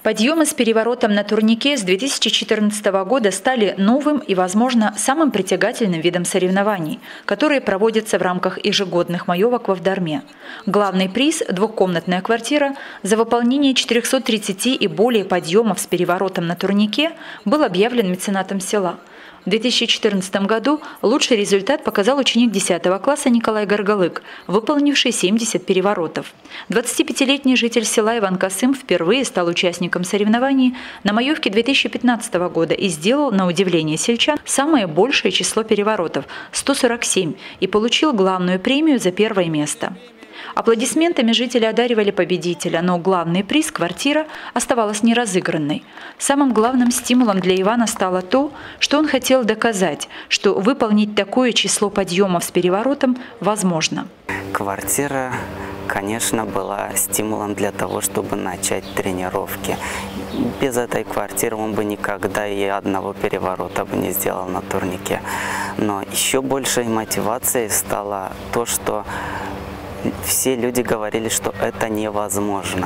Подъемы с переворотом на турнике с 2014 года стали новым и, возможно, самым притягательным видом соревнований, которые проводятся в рамках ежегодных маевок во Вдарме. Главный приз – двухкомнатная квартира за выполнение 430 и более подъемов с переворотом на турнике был объявлен меценатом села. В 2014 году лучший результат показал ученик 10 класса Николай Горголык, выполнивший 70 переворотов. 25-летний житель села Иван Касым впервые стал участником соревнований на маевке 2015 года и сделал, на удивление сельчан, самое большее число переворотов – 147, и получил главную премию за первое место. Аплодисментами жители одаривали победителя, но главный приз – квартира – оставалась неразыгранной. Самым главным стимулом для Ивана стало то, что он хотел доказать, что выполнить такое число подъемов с переворотом возможно. Квартира, конечно, была стимулом для того, чтобы начать тренировки. Без этой квартиры он бы никогда и одного переворота бы не сделал на турнике. Но еще большей мотивацией стало то, что все люди говорили, что это невозможно.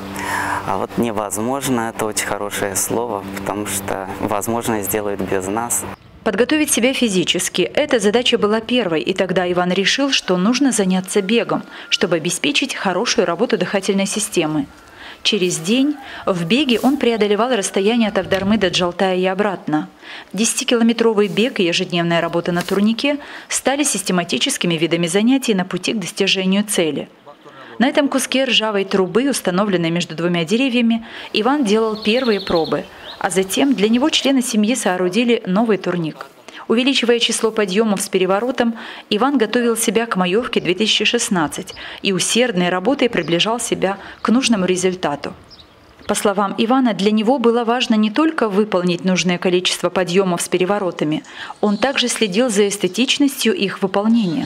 А вот невозможно – это очень хорошее слово, потому что возможно сделают без нас. Подготовить себя физически – эта задача была первой, и тогда Иван решил, что нужно заняться бегом, чтобы обеспечить хорошую работу дыхательной системы. Через день в беге он преодолевал расстояние от Авдармы до Джалтая и обратно. 10-километровый бег и ежедневная работа на турнике стали систематическими видами занятий на пути к достижению цели. На этом куске ржавой трубы, установленной между двумя деревьями, Иван делал первые пробы, а затем для него члены семьи соорудили новый турник. Увеличивая число подъемов с переворотом, Иван готовил себя к маевке 2016 и усердной работой приближал себя к нужному результату. По словам Ивана, для него было важно не только выполнить нужное количество подъемов с переворотами, он также следил за эстетичностью их выполнения.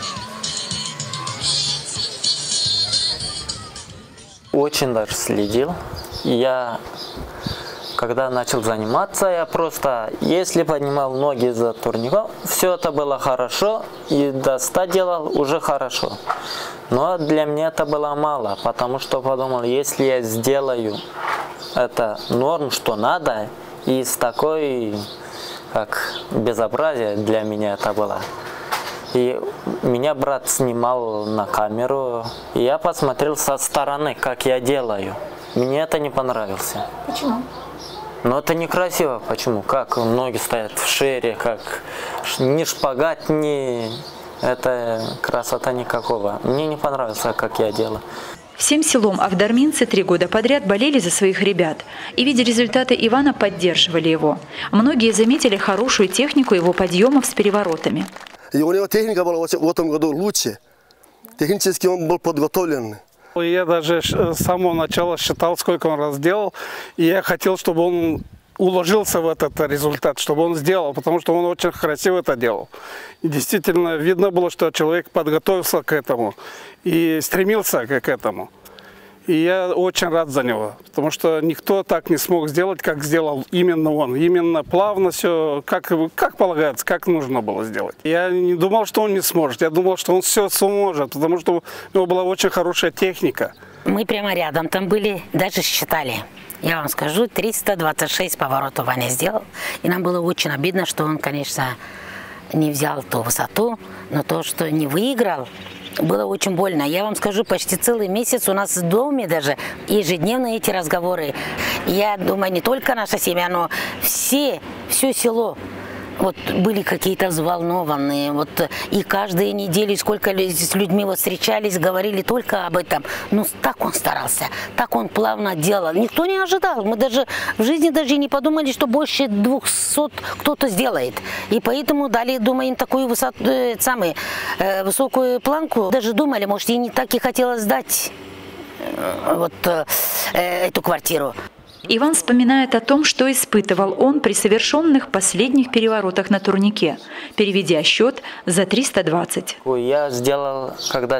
Очень даже следил. Когда начал заниматься, я просто, если поднимал ноги за турником, все это было хорошо, и до 100 делал уже хорошо. Но для меня это было мало, потому что подумал, если я сделаю это норм, что надо, и с такой, как безобразие для меня это было. И меня брат снимал на камеру, и я посмотрел со стороны, как я делаю. Мне это не понравилось. Почему? Но это некрасиво. Почему? Как ноги стоят в шире, как ни шпагат, ни... Это красота никакого. Мне не понравилось, как я делаю. Всем селом авдарминцы 3 года подряд болели за своих ребят и, видя результаты Ивана, поддерживали его. Многие заметили хорошую технику его подъемов с переворотами. И у него техника была в этом году лучше. Технически он был подготовлен. Я даже с самого начала считал, сколько он раз делал, и я хотел, чтобы он уложился в этот результат, чтобы он сделал, потому что он очень красиво это делал. И действительно видно было, что человек подготовился к этому и стремился к этому. И я очень рад за него, потому что никто так не смог сделать, как сделал именно он. Именно плавно все, как полагается, как нужно было сделать. Я не думал, что он не сможет, я думал, что он все сможет, потому что у него была очень хорошая техника. Мы прямо рядом там были, даже считали. Я вам скажу, 326 поворотов Ваня сделал. И нам было очень обидно, что он, конечно, не взял ту высоту, но то, что не выиграл, было очень больно. Я вам скажу, почти целый месяц у нас в доме даже ежедневно эти разговоры. Я думаю, не только наша семья, но все село вот были какие-то взволнованные. Вот, и каждую неделю, сколько с людьми вот встречались, говорили только об этом. Ну, так он старался, так он плавно делал. Никто не ожидал. Мы даже в жизни даже не подумали, что больше 200 кто-то сделает. И поэтому дали, думаю, им такую высокую планку. Даже думали, может, и не так и хотелось сдать вот эту квартиру. Иван вспоминает о том, что испытывал он при совершенных последних переворотах на турнике, переведя счет за 320. Я сделал, когда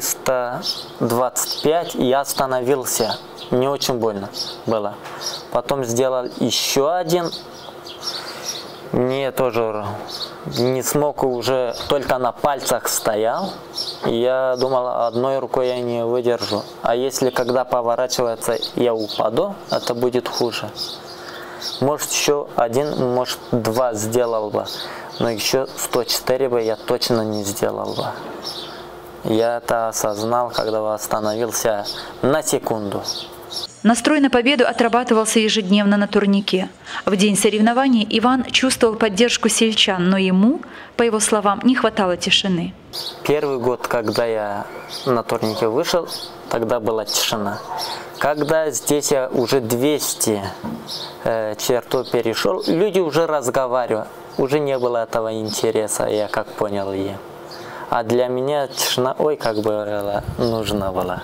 325, и я остановился. Не очень больно было. Потом сделал еще один. Мне тоже не смог, уже только на пальцах стоял. Я думал, одной рукой я не выдержу. А если когда поворачивается, я упаду, это будет хуже. Может, еще один, может, два сделал бы. Но еще 104 бы я точно не сделал бы. Я это осознал, когда восстановился на секунду. Настрой на победу отрабатывался ежедневно на турнике. В день соревнований Иван чувствовал поддержку сельчан, но ему, по его словам, не хватало тишины. Первый год, когда я на турнике вышел, тогда была тишина. Когда здесь я уже 200 черту перешел, люди уже разговаривали. Уже не было этого интереса, я как понял ее. А для меня тишина, ой, как бы нужна была.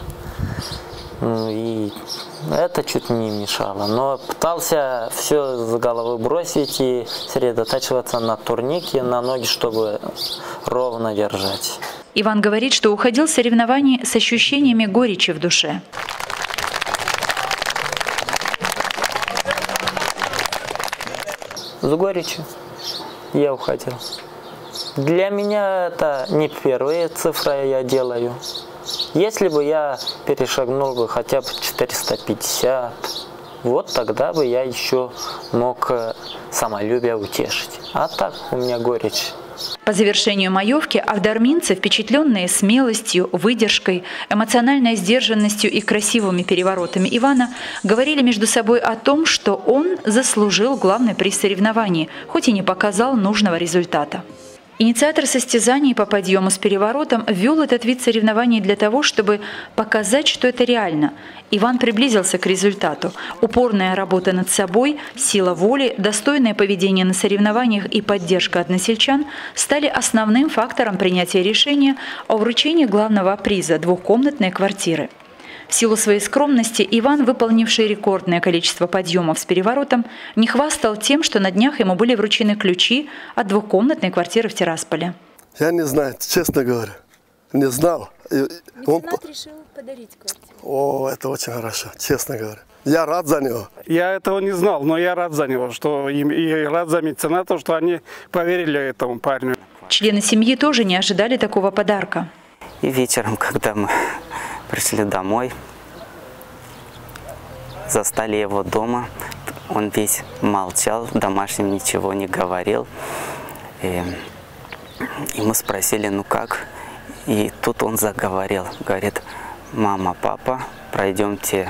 И это чуть не мешало. Но пытался все с головы бросить и сосредотачиваться на турнике, на ноги, чтобы ровно держать. Иван говорит, что уходил с соревнований с ощущениями горечи в душе. С горечью я уходил. Для меня это не первые цифры я делаю. Если бы я перешагнул бы хотя бы 450, вот тогда бы я еще мог самолюбие утешить. А так у меня горечь. По завершению маевки авдарминцы, впечатленные смелостью, выдержкой, эмоциональной сдержанностью и красивыми переворотами Ивана, говорили между собой о том, что он заслужил главный приз соревнований, хоть и не показал нужного результата. Инициатор состязаний по подъему с переворотом ввел этот вид соревнований для того, чтобы показать, что это реально. Иван приблизился к результату. Упорная работа над собой, сила воли, достойное поведение на соревнованиях и поддержка односельчан стали основным фактором принятия решения о вручении главного приза – двухкомнатной квартиры. В силу своей скромности Иван, выполнивший рекордное количество подъемов с переворотом, не хвастал тем, что на днях ему были вручены ключи от двухкомнатной квартиры в Тирасполе. Я не знаю, честно говоря, не знал. Меценат решил подарить квартиру. О, это очень хорошо, честно говоря. Я рад за него. Я этого не знал, но я рад за него, и рад за мецената, что они поверили этому парню. Члены семьи тоже не ожидали такого подарка. И вечером, когда мы пришли домой, застали его дома, он весь молчал, домашним ничего не говорил. И мы спросили, ну как? И тут он заговорил, говорит: мама, папа, пройдемте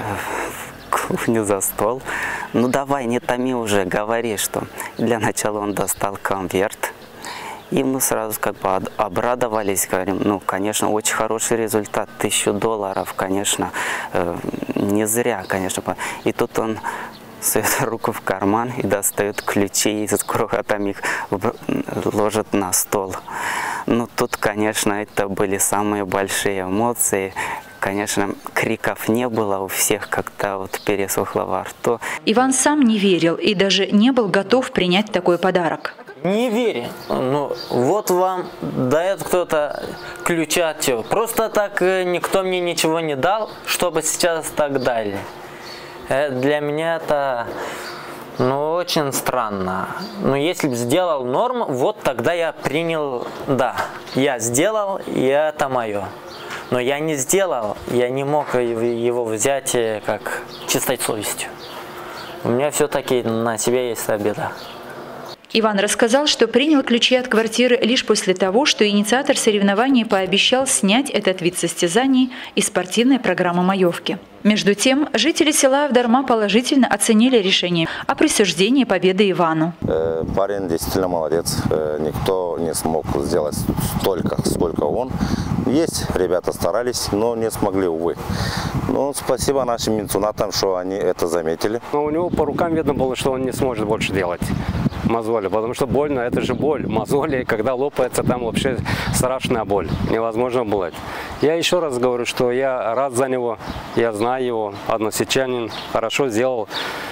в кухню за стол. Ну давай, не томи уже, говори, что. Для начала он достал конверт. И мы сразу как бы обрадовались, говорим, ну, конечно, очень хороший результат, $1000, конечно, не зря, конечно. И тут он сует руку в карман и достает ключи, и с крохотами их ложит на стол. Ну, тут, конечно, это были самые большие эмоции. Конечно, криков не было, у всех как-то вот пересохло во рту. Иван сам не верил и даже не был готов принять такой подарок. Не верю. Ну, вот вам дает кто-то ключи от всего. Просто так никто мне ничего не дал, чтобы сейчас так дали. Для меня это, ну, очень странно. Но если бы сделал норму, вот тогда я принял, да, я сделал, и это мое. Но я не сделал, я не мог его взять как чистой совестью. У меня все-таки на себе есть обида. Иван рассказал, что принял ключи от квартиры лишь после того, что инициатор соревнований пообещал снять этот вид состязаний из спортивной программы маевки. Между тем, жители села Авдарма положительно оценили решение о присуждении победы Ивану. Парень действительно молодец. Никто не смог сделать столько, сколько он. Есть, ребята старались, но не смогли, увы. Но спасибо нашим меценатам, что они это заметили. Но у него по рукам видно было, что он не сможет больше делать мозоли, потому что больно, это же боль. Мозоли, когда лопается, там вообще страшная боль. Невозможно было. Я еще раз говорю, что я рад за него, я знаю его, односельчанин, хорошо сделал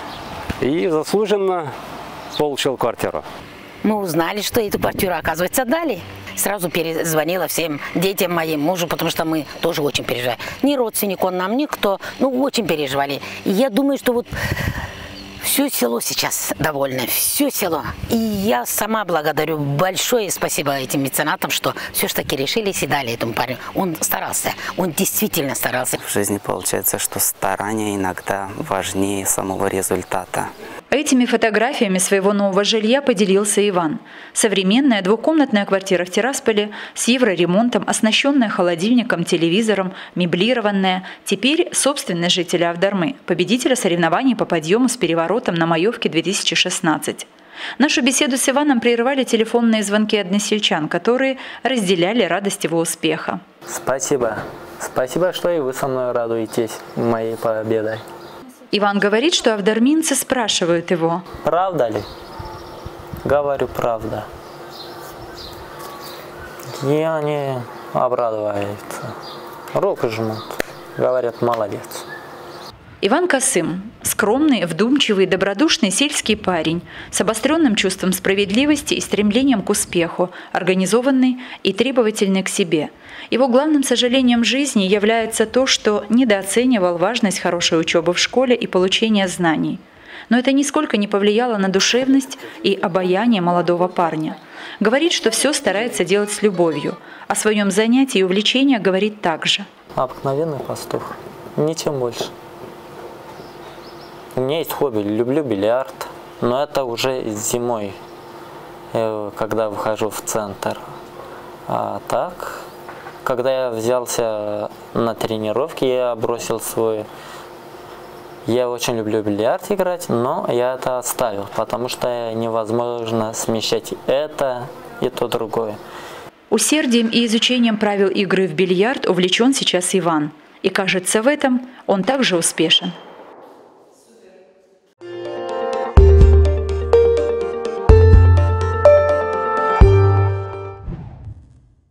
и заслуженно получил квартиру. Мы узнали, что эту квартиру, оказывается, дали. Сразу перезвонила всем детям, моим мужу, потому что мы тоже очень переживали. Ни родственник он нам, никто, ну очень переживали. И я думаю, что вот Все село сейчас довольно, все село. И я сама благодарю, большое спасибо этим меценатам, что все-таки решились и дали этому парню. Он старался, он действительно старался. В жизни получается, что старание иногда важнее самого результата. Этими фотографиями своего нового жилья поделился Иван. Современная двухкомнатная квартира в Тирасполе с евроремонтом, оснащенная холодильником, телевизором, меблированная. Теперь собственность жителя Авдармы, победителя соревнований по подъему с переворотом на Маевке 2016. Нашу беседу с Иваном прерывали телефонные звонки односельчан, которые разделяли радость его успеха. Спасибо. Спасибо, что и вы со мной радуетесь моей победой. Иван говорит, что авдарминцы спрашивают его. Правда ли? Говорю, правда. И они обрадуются. Руку жмут. Говорят, молодец. Иван Касым – скромный, вдумчивый, добродушный сельский парень с обостренным чувством справедливости и стремлением к успеху, организованный и требовательный к себе. Его главным сожалением в жизни является то, что недооценивал важность хорошей учебы в школе и получения знаний. Но это нисколько не повлияло на душевность и обаяние молодого парня. Говорит, что все старается делать с любовью. О своем занятии и увлечении говорит также. Обыкновенный пастух. Ничем больше. У меня есть хобби, люблю бильярд, но это уже зимой, когда выхожу в центр. А так, когда я взялся на тренировки, я бросил свой... Я очень люблю бильярд играть, но я это оставил, потому что невозможно смещать это и то другое. Усердием и изучением правил игры в бильярд увлечен сейчас Иван. И кажется, в этом он также успешен.